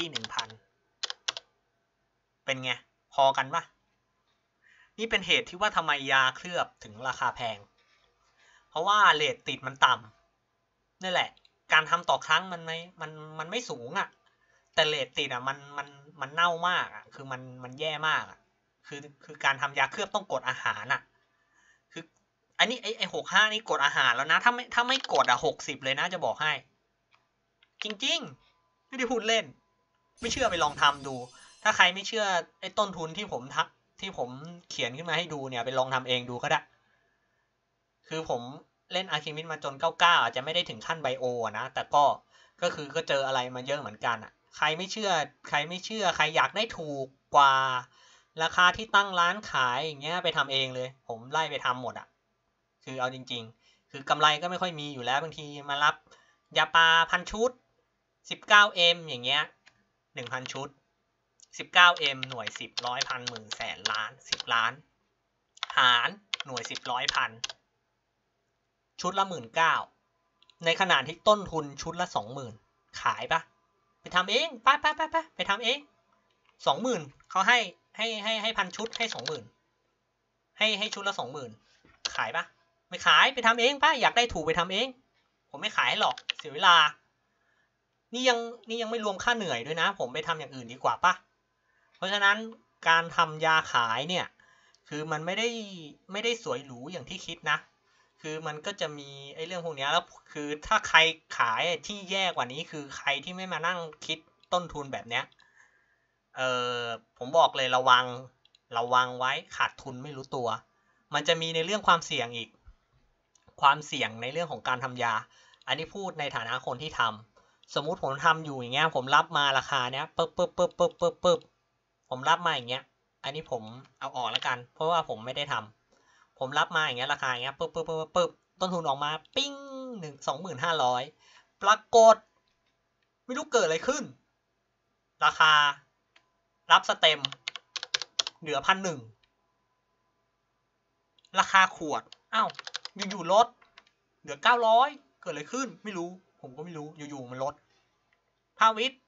1,000 เป็นไงพอกันปะนี่เป็นเหตุที่ว่าทำไมยาเคลือบถึงราคาแพงเพราะว่าเรทติดมันต่ำนี่แหละการทำต่อครั้งมันไม่สูงอ่ะแต่เรทติดอ่ะมันเน่ามากอ่ะคือมันแย่มากอ่ะคือการทำยาเคลือบต้องกดอาหารอ่ะคืออันนี้ไอ้65นี่กดอาหารแล้วนะถ้าไม่กดอ่ะ60เลยนะจะบอกให้จริงๆไม่ได้พูดเล่นไม่เชื่อไปลองทำดูถ้าใครไม่เชื่อไอ้ต้นทุนที่ผมเขียนขึ้นมาให้ดูเนี่ยไปลองทำเองดูก็ได้คือผมเล่นอาร์คิมิดมาจน99อาจจะไม่ได้ถึงขั้นไบโอนะแต่ก็เจออะไรมาเยอะเหมือนกันอ่ะใครไม่เชื่อใครอยากได้ถูกกว่าราคาที่ตั้งร้านขายอย่างเงี้ยไปทำเองเลยผมไล่ไปทำหมดอ่ะคือเอาจริงๆคือกำไรก็ไม่ค่อยมีอยู่แล้วบางทีมารับยาปลา1,000 ชุด 19M อย่างเงี้ย 1,000 ชุด 19M หน่วย10ร้อยพันหมื่นแสนล้าน10ล้านหารหน่วย10ร้อยพันชุดละ19,000ในขณะที่ต้นทุนชุดละ20,000ขายปะไปทำเองไปทำเอง20,000เขาให้พันชุดให้20,000ให้ชุดละ20,000ขายปะไม่ขายไปทำเองปะอยากได้ถูกไปทำเองผมไม่ขายหรอกเสียเวลานี่ยังไม่รวมค่าเหนื่อยด้วยนะผมไปทำอย่างอื่นดีกว่าปะเพราะฉะนั้นการทำยาขายเนี่ยคือมันไม่ได้สวยหรูอย่างที่คิดนะคือมันก็จะมีไอ้เรื่องพวกนี้แล้วคือถ้าใครขายที่แย่กว่านี้คือใครที่ไม่มานั่งคิดต้นทุนแบบเนี้ยผมบอกเลยระวังไว้ขาดทุนไม่รู้ตัวมันจะมีในเรื่องความเสี่ยงอีกความเสี่ยงในเรื่องของการทำยาอันนี้พูดในฐานะคนที่ทำสมมุติผมทำอยู่อย่างเงี้ยผมรับมาราคาเนี้ยปึ๊บผมรับมาอย่างเงี้ยอันนี้ผมเอาออกแล้วกันเพราะว่าผมไม่ได้ทำผมรับมาอย่างเงี้ยราคาอย่างเงี้ยปึ๊บต้นทุนออกมาปิ้ง25,000ปรากฏไม่รู้เกิดอะไรขึ้นราคารับสเต็มเหลือ1,100ราคาขวดอ้าวอยู่ๆลดเหลือ900เกิดอะไรขึ้นไม่รู้ผมก็ไม่รู้อยู่ๆมันลดภาวิท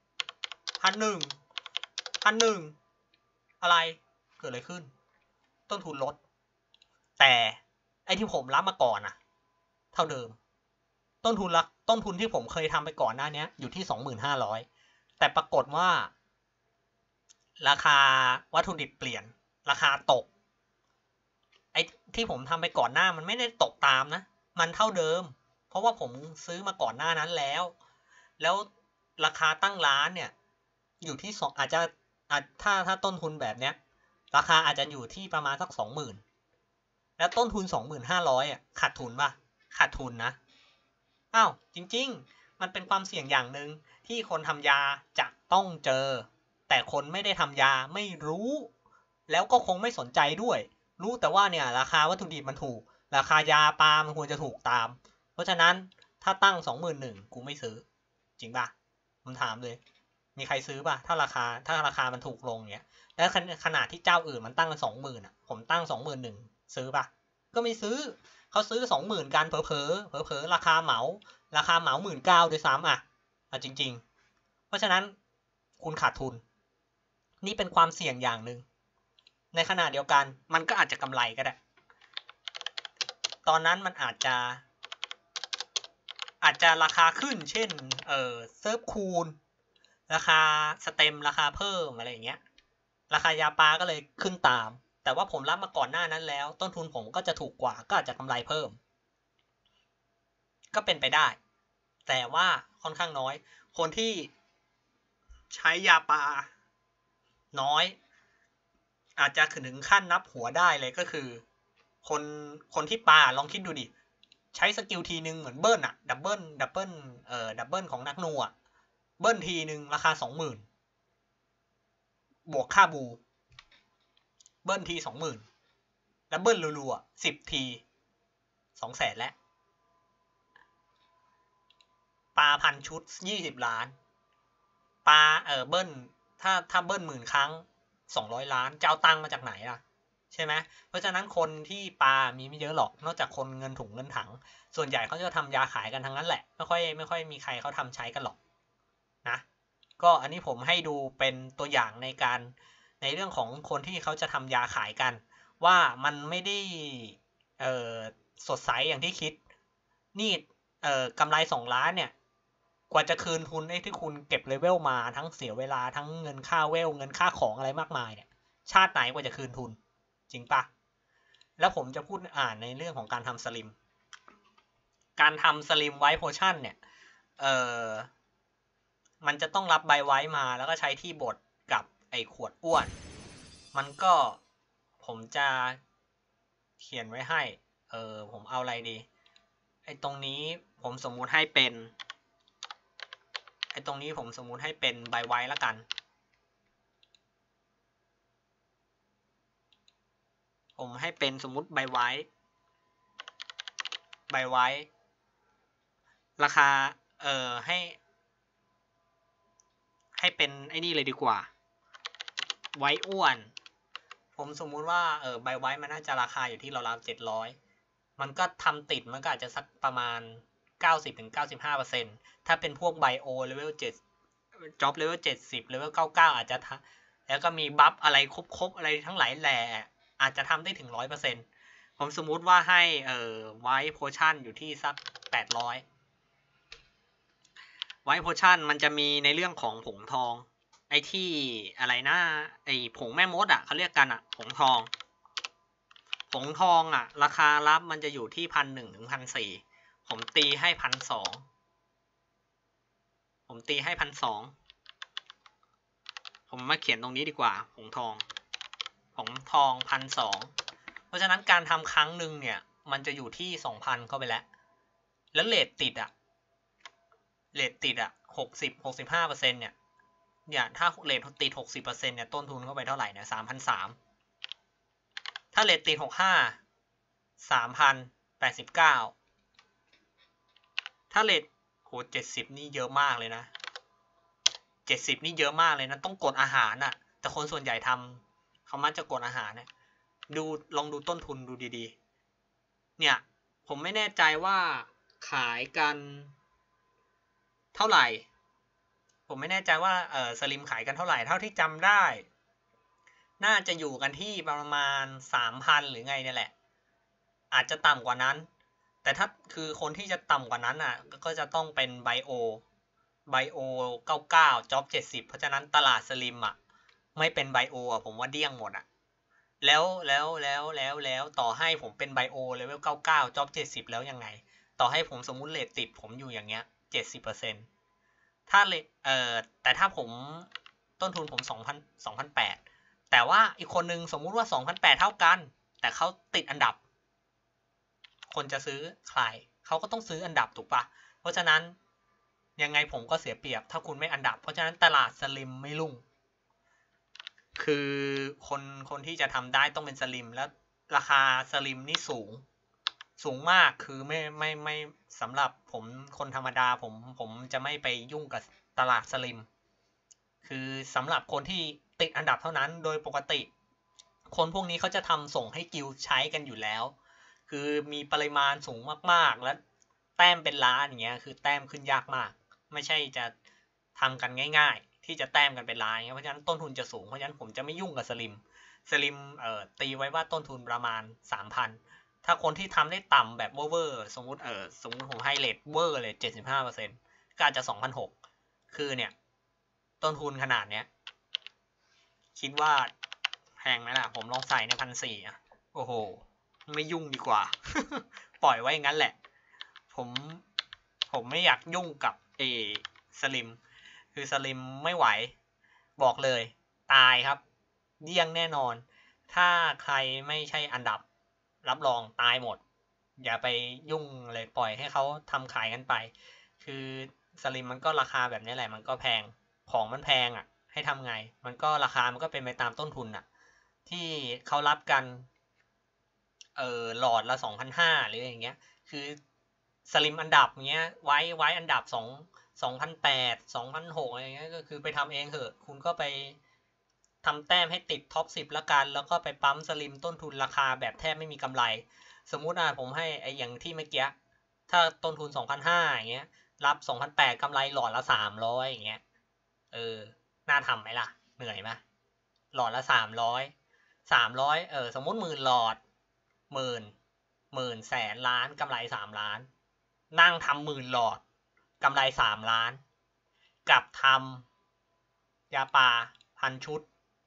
1,100อะไรเกิดอะไรขึ้นต้นทุนลดแต่ไอ้ที่ผมรับมาก่อนอะเท่าเดิมต้นทุนที่ผมเคยทำไปก่อนหน้านี้อยู่ที่25,000แต่ปรากฏว่าราคาวัตถุดิบเปลี่ยนราคาตกไอ้ที่ผมทำไปก่อนหน้ามันไม่ได้ตกตามนะมันเท่าเดิมเพราะว่าผมซื้อมาก่อนหน้านั้นแล้วราคาตั้งร้านเนี่ยอยู่ที่อาจจะถ้าต้นทุนแบบเนี้ยราคาอาจจะอยู่ที่ประมาณสัก20,000แล้วต้นทุน25,000อ่ะขาดทุนป่ะขาดทุนนะอ้าวจริงๆมันเป็นความเสี่ยงอย่างหนึ่งที่คนทำยาจะต้องเจอแต่คนไม่ได้ทำยาไม่รู้แล้วก็คงไม่สนใจด้วยรู้แต่ว่าเนี่ยราคาวัตถุดิบมันถูกราคายาปาล์มมันควรจะถูกตามเพราะฉะนั้นถ้าตั้ง21,000กูไม่ซื้อจริงป่ะผมถามเลยมีใครซื้อป่ะถ้าราคามันถูกลงเนี้ยแล้วขนาดที่เจ้าอื่นมันตั้ง20,000อ่ะผมตั้ง21,000ซื้อป่ะก็ไม่ซื้อเขาซื้อ20,000กันเผลอราคาเหมา19,000ด้วยซ้ำอ่ะจริงๆเพราะฉะนั้นคุณขาดทุนนี่เป็นความเสี่ยงอย่างหนึ่งในขณะเดียวกันมันก็อาจจะกำไรก็ได้ตอนนั้นมันอาจจะราคาขึ้นเช่นเซิร์ฟคูลราคาสเต็มราคาเพิ่มอะไรอย่างเงี้ยราคายาปลาก็เลยขึ้นตามแต่ว่าผมรับมาก่อนหน้านั้นแล้วต้นทุนผมก็จะถูกกว่าก็อาจจะกำไรเพิ่มก็เป็นไปได้แต่ว่าค่อนข้างน้อยคนที่ใช้ยาปลาน้อยอาจจะถึงขั้นนับหัวได้เลยก็คือคนที่ปลาลองคิดดูดิใช้สกิลทีนึงเหมือนเบิ้ลอะดับเบิ้ลของนักนัวเบิ้ลทีนึงราคา20,000บวกค่าบูเบิ้ลที20,000แล้วเบิ้ลรัวๆ10 ที200,000แล้วปลาพันชุด20 ล้านปลาเบิ้ลถ้าเบิ้ล10,000 ครั้ง200 ล้านจะเอาตังค์มาจากไหนล่ะใช่ไหมเพราะฉะนั้นคนที่ปลามีไม่เยอะหรอกนอกจากคนเงินถุงเงินถังส่วนใหญ่เขาจะทำยาขายกันทั้งนั้นแหละไม่ค่อยมีใครเขาทำใช้กันหรอกนะก็อันนี้ผมให้ดูเป็นตัวอย่างในเรื่องของคนที่เขาจะทำยาขายกันว่ามันไม่ได้สดใสอย่างที่คิดนี่กำไร2 ล้านเนี่ยกว่าจะคืนทุนที่คุณเก็บเลเวลมาทั้งเสียเวลาทั้งเงินค่าเวลเงินค่าของอะไรมากมายเนี่ยชาติไหนกว่าจะคืนทุนจริงปะแล้วผมจะพูดในเรื่องของการทำสลิมไวท์โพชั่นเนี่ยมันจะต้องรับใบไว้มาแล้วก็ใช้ที่บดกับไอ้ขวดอ้วนมันก็ผมจะเขียนไว้ให้ผมเอาอะไรดีไอ้ตรงนี้ผมสมมุติให้เป็นใบไว้แล้วกันผมให้เป็นสมมุติใบไว้ราคาให้เป็นไอ้นี่เลยดีกว่าไว้อ้วนผมสมมุติว่าใบไว้มันน่าจะราคาอยู่ที่ราวๆ700มันก็ทำติดมันก็อาจจะสักประมาณ 90-95% ถ้าเป็นพวกไบโอเลเวล7จ็อบเลเวล70เลเวล99อาจจะแล้วก็มีบัฟอะไรครบอะไรทั้งหลายแหล่อาจจะทำได้ถึง 100%ผมสมมุติว่าให้ไวท์โพชั่นอยู่ที่สัก800ไวท์โพชั่นมันจะมีในเรื่องของผงทองไอ้ที่อะไรนะไอ้ผงแม่มดอ่ะเขาเรียกกันอ่ะผงทองอ่ะราคารับมันจะอยู่ที่1,100 ถึง 1,400ผมตีให้1,200ผมมาเขียนตรงนี้ดีกว่าผงทอง1,200เพราะฉะนั้นการทำครั้งหนึ่งเนี่ยมันจะอยู่ที่ 2,000 เข้าไปแล้วเรทติดอ่ะ65%เนี่ยถ้าเรทติด 60% เนี่ยต้นทุนเข้าไปเท่าไหร่เนี่ย 3,300 ถ้าเรทติด 65 3,089 ถ้าเรท70นี่เยอะมากเลยนะ70นี่เยอะมากเลยนะต้องกดอาหารอ่ะแต่คนส่วนใหญ่ทำเขามักจะกดอาหารเนี่ยลองดูต้นทุนดูดีๆเนี่ยผมไม่แน่ใจว่าขายกันเท่าไหร่ผมไม่แน่ใจว่าสลิมขายกันเท่าไหร่เท่าที่จำได้น่าจะอยู่กันที่ประมาณ 3,000 หรือไงเนี่ยแหละอาจจะต่ำกว่านั้นแต่ถ้าคือคนที่จะต่ำกว่านั้นอ่ะก็จะต้องเป็นไบโอ99จ็อบ70เพราะฉะนั้นตลาดสลิมอ่ะไม่เป็นไบโออ่ะผมว่าเดี้ยงหมดอ่ะแล้วต่อให้ผมเป็นไบโอเลเวล99จ็อบ70แล้วยังไงต่อให้ผมสมมุติเรทติดผมอยู่อย่างเงี้ย 70%ถ้าแต่ถ้าผมต้นทุนผม2,800แต่ว่าอีกคนนึงสมมุติว่า2,800เท่ากันแต่เขาติดอันดับคนจะซื้อใครเขาก็ต้องซื้ออันดับถูกปะเพราะฉะนั้นยังไงผมก็เสียเปรียบถ้าคุณไม่อันดับเพราะฉะนั้นตลาดสลิมไม่รุ่งคือคนที่จะทำได้ต้องเป็นสลิมแล้วราคาสลิมนี่สูงมากคือไม่สำหรับผมคนธรรมดาผมจะไม่ไปยุ่งกับตลาดสลิมคือสำหรับคนที่ติดอันดับเท่านั้นโดยปกติคนพวกนี้เขาจะทำส่งให้กิลใช้กันอยู่แล้วคือมีปริมาณสูงมากๆแล้วแต้มเป็นล้านอย่างเงี้ยคือแต้มขึ้นยากมากไม่ใช่จะทำกันง่ายๆที่จะแต้มกันเป็นล้านเพราะฉะนั้นต้นทุนจะสูงเพราะฉะนั้นผมจะไม่ยุ่งกับสลิมตีไว้ว่าต้นทุนประมาณ 3,000 ถ้าคนที่ทำได้ต่ำแบบเวอร์สมมุติผมให้เรทเวอร์เลย 75% ก็อาจจะ 2,600 คือเนี่ยต้นทุนขนาดเนี้ยคิดว่าแพงไหมล่ะผมลองใส่ใน1,400อ่ะโอ้โหไม่ยุ่งดีกว่า ปล่อยไว้งั้นแหละผมไม่อยากยุ่งกับสลิมคือสลิมไม่ไหวบอกเลยตายครับเดี้ยงแน่นอนถ้าใครไม่ใช่อันดับรับรองตายหมดอย่าไปยุ่งเลยปล่อยให้เขาทำขายกันไปคือสลิมมันก็ราคาแบบนี้แหละมันก็แพงของมันแพงอ่ะให้ทำไงมันก็ราคามันก็เป็นไปตามต้นทุนอ่ะที่เขารับกันหลอดละ 2,500 หรืออย่างเงี้ยคือสลิมอันดับเงี้ยไว้อันดับ2,800 2,600อะไรเงี้ยก็คือไปทำเองเถอะคุณก็ไปทำแต้มให้ติดท็อป10ละกันแล้วก็ไปปั๊มสลิมต้นทุนราคาแบบแทบไม่มีกำไรสมมุติผมให้อย่างที่เมื่อกี้ถ้าต้นทุน 2,500 อย่างเงี้ยรับ 2,800 กำไรหลอดละ 300อย่างเงี้ยน่าทำไหมล่ะเหนื่อยไหมหลอดละ300สมมุติ10,000หลอดหมื่นแสนล้านกำไร3 ล้านนั่งทำ10,000หลอดกำไร3 ล้านกับทำยาปลา1,000 ชุด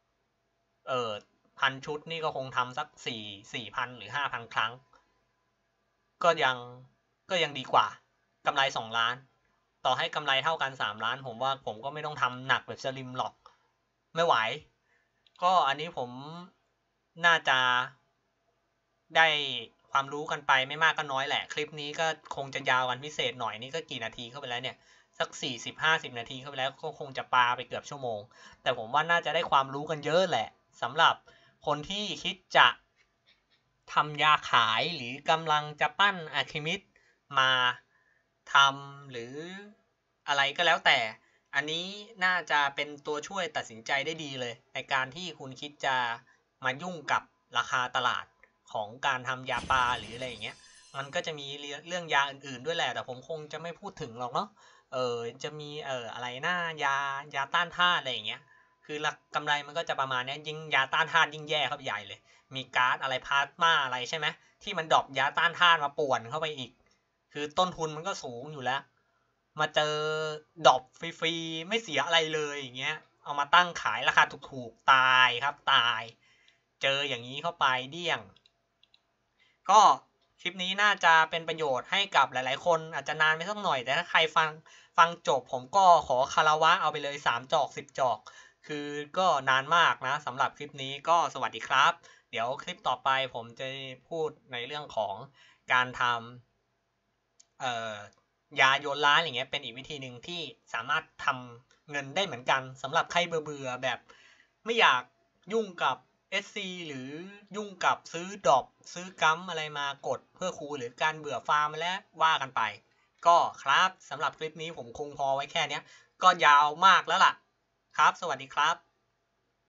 1,000 ชุดนี่ก็คงทำสัก4,000 หรือ 5,000 ครั้งก็ยังดีกว่ากำไร2 ล้านต่อให้กำไรเท่ากัน3 ล้านผมว่าผมก็ไม่ต้องทำหนักแบบสลิมหรอกไม่ไหวก็อันนี้ผมน่าจะได้ความรู้กันไปไม่มากก็น้อยแหละคลิปนี้ก็คงจะยาวกันพิเศษหน่อยนี่ก็กี่นาทีเข้าไปแล้วเนี่ยสัก40-50 นาทีเข้าไปแล้วก็คงจะปาไปเกือบชั่วโมงแต่ผมว่าน่าจะได้ความรู้กันเยอะแหละสำหรับคนที่คิดจะทำยาขายหรือกำลังจะปั้นอะคิมิสมาทำหรืออะไรก็แล้วแต่อันนี้น่าจะเป็นตัวช่วยตัดสินใจได้ดีเลยในการที่คุณคิดจะมายุ่งกับราคาตลาดของการทำยาปลาหรืออะไรอย่างเงี้ยมันก็จะมีเรื่องยาอื่นๆด้วยแหละแต่ผมคงจะไม่พูดถึงหรอกเนาะจะมีอะไรนะยาต้านธาตุอะไรอย่างเงี้ยคือหลักกำไรมันก็จะประมาณนี้ยิ่งยาต้านธาตุยิ่งแย่เข้าไปใหญ่เลยมีก๊าซอะไรพลาสมาอะไรใช่ไหมที่มันดรอปยาต้านธาตุมาป่วนเข้าไปอีกคือต้นทุนมันก็สูงอยู่แล้วมาเจอดรอปฟรีๆไม่เสียอะไรเลยอย่างเงี้ยเอามาตั้งขายราคาถูกๆตายครับตายเจออย่างนี้เข้าไปเดี้ยงก็คลิปนี้น่าจะเป็นประโยชน์ให้กับหลายๆคนอาจจะนานไปสักหน่อยแต่ถ้าใครฟังจบผมก็ขอคารวะเอาไปเลย3จอก10จอกคือก็นานมากนะสำหรับคลิปนี้ก็สวัสดีครับเดี๋ยวคลิปต่อไปผมจะพูดในเรื่องของการทำยาโยนล้านอย่างเงี้ยเป็นอีกวิธีหนึ่งที่สามารถทำเงินได้เหมือนกันสำหรับใครเบื่อแบบไม่อยากยุ่งกับ SC หรือยุ่งกับซื้อดรอปซื้อกัมอะไรมากดเพื่อคูหรือการเบื่อฟาร์มและว่ากันไปก็ครับสำหรับคลิปนี้ผมคงพอไว้แค่นี้ก็ยาวมากแล้วล่ะครับสวัสดีครับ